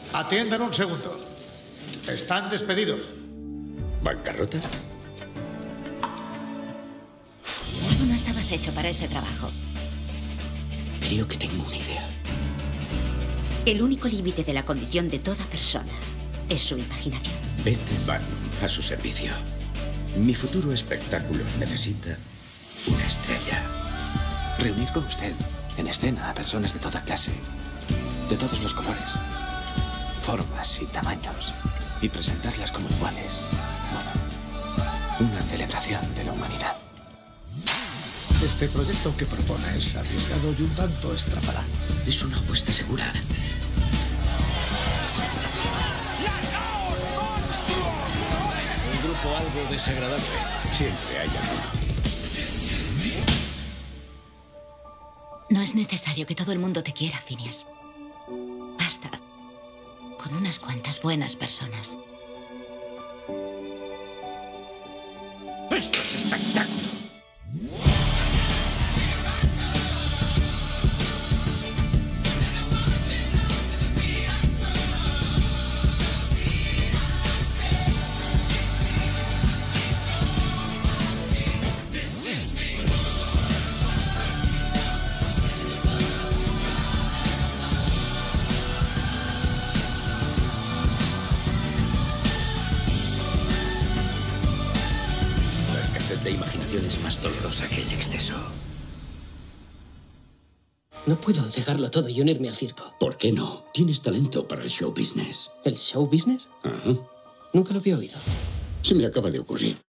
Atiendan un segundo. Están despedidos. ¿Bancarrota? Tú no estabas hecho para ese trabajo. Creo que tengo una idea. El único límite de la condición de toda persona es su imaginación. Beth Barnum, a su servicio. Mi futuro espectáculo necesita una estrella. Reunir con usted en escena a personas de toda clase, de todos los colores, formas y tamaños, y presentarlas como iguales. Bueno, una celebración de la humanidad. Este proyecto que propone es arriesgado y un tanto estrafalario. Es una apuesta segura. Un grupo algo desagradable. Siempre hay alguno. No es necesario que todo el mundo te quiera, Phineas. Basta con unas cuantas buenas personas. ¡Esto es espectáculo! La escasez de imaginación es más dolorosa que el exceso. No puedo dejarlo todo y unirme al circo. ¿Por qué no? Tienes talento para el show business. ¿El show business? Ajá. Nunca lo había oído. Se me acaba de ocurrir.